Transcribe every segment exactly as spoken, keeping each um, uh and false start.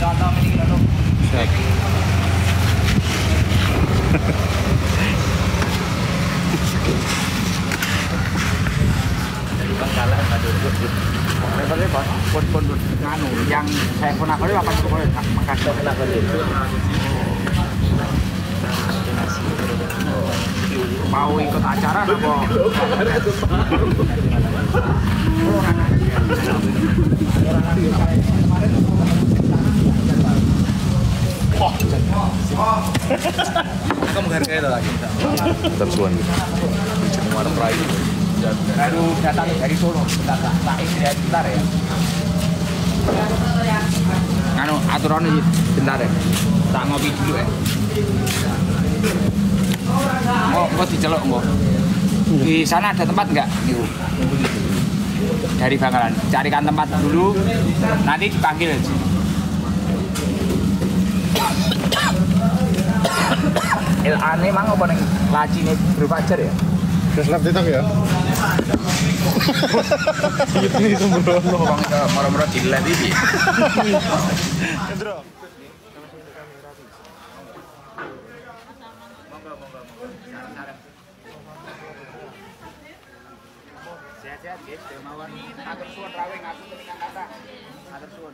Siap. Bangkalan aduh. Repot-repot, pon-pon anu yang saya pernah kali apa itu boleh makasih lah kali. Mau ikut acara apa? Kamu menghargai itu lagi. Tersuan. Cuma peraih. Baru datang dari Solo, bentar tak tak istirahat bentar ya. Anu aturan ini bentar ya. Tak ngopi dulu ya. Oh, kok diceluk mbok? Di sana ada tempat nggak? Niku. Dari Bangkalan, carikan tempat dulu, nanti dipanggil. Il aneh mang apa ning lacine berpajar ya? Terus lap ditak ya? Ini sembrono Bang kita moro-moro dilet iki. Hendro. Sehat-sehat guys, dermawan. Matur suwun rawing aku teningan kata. Matur suwun.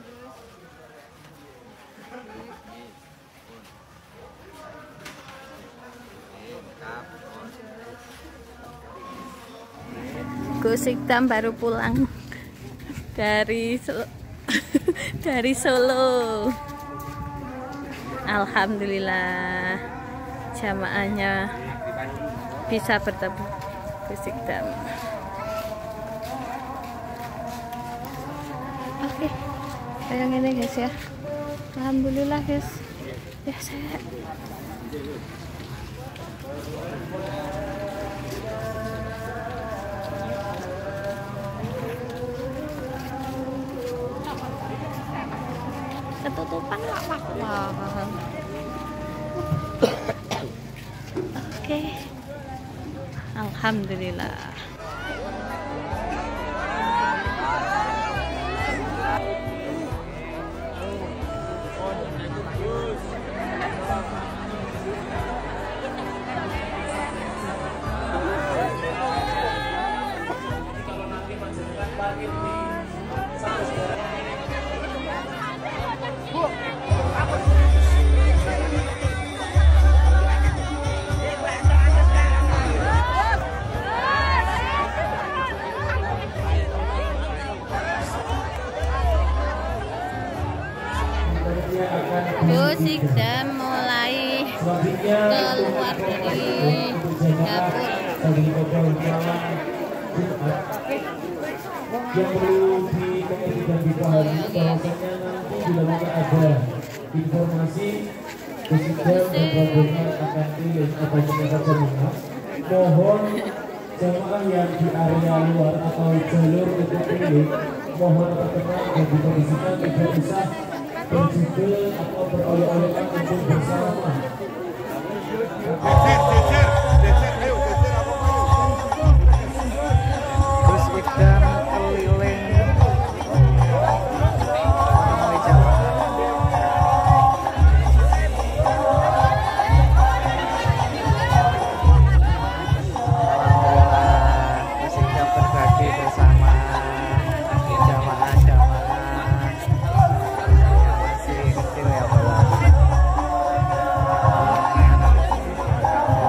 Gus Ikdam baru pulang dari Solo. dari Solo. Alhamdulillah jamaahnya bisa bertemu Gus Ikdam. Oke, kayak gini guys ya. Alhamdulillah guys. Ya saya. Ketutupan nggak apa-apa. Oke, alhamdulillah. Gus Ikdam mulai keluar dari dapur. Yang perlu dikomunikasikan di pahami bahwasanya nanti bila mana ada informasi Gus Ikdam dan rombongan akan pilih atau saja menang, mohon jamaah yang di area luar atau jalur itu pilih mohon tertenang dan dikondisikan tidak bisa berjudul atau beroleh-olehan untuk bersama. Gus Ikdam keliling menemui jamaah. Alhamdulillah Gus Ikdam berbagi bersama jamaah-jamaah yang masih kecil ya Allah.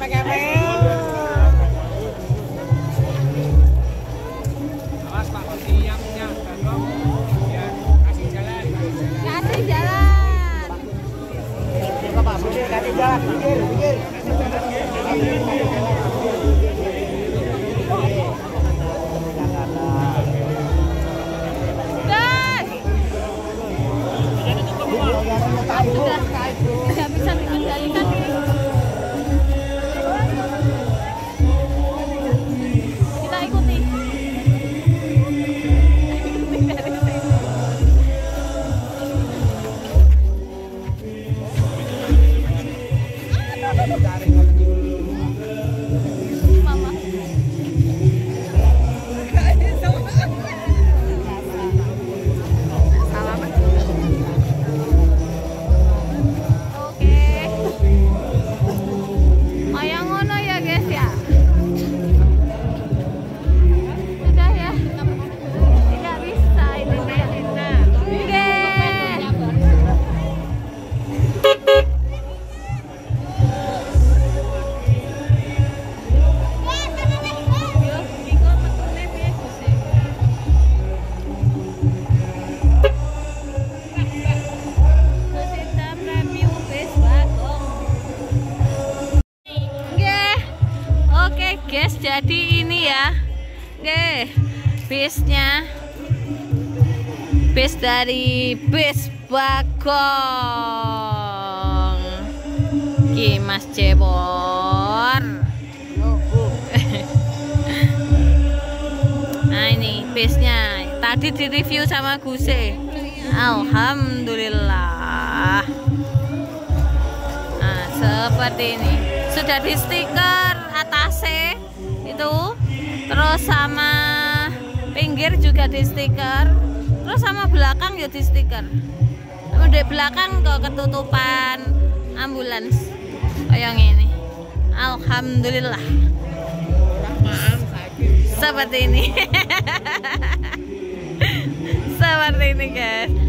Awas Pak, yang punya gagang, ya kasih jalan. Kasih jalan. Pak, pinggir, kasih jalan, pinggir, pinggir. Sudah nggak bisa dikendalikan. Kita ikuti. Ikuti dari sini. Mama. Guys, jadi ini ya, oke, bisnya, bis dari bis Bagong, Ki Mas Cebor. Nah ini bisnya, tadi di review sama Guse, alhamdulillah. Nah seperti ini, sudah di stiker atasnya itu, terus sama pinggir juga di stiker, terus sama belakang ya di stiker. Sama di belakang kok ketutupan ambulans kayak ini. Alhamdulillah. Seperti ini. Seperti ini guys.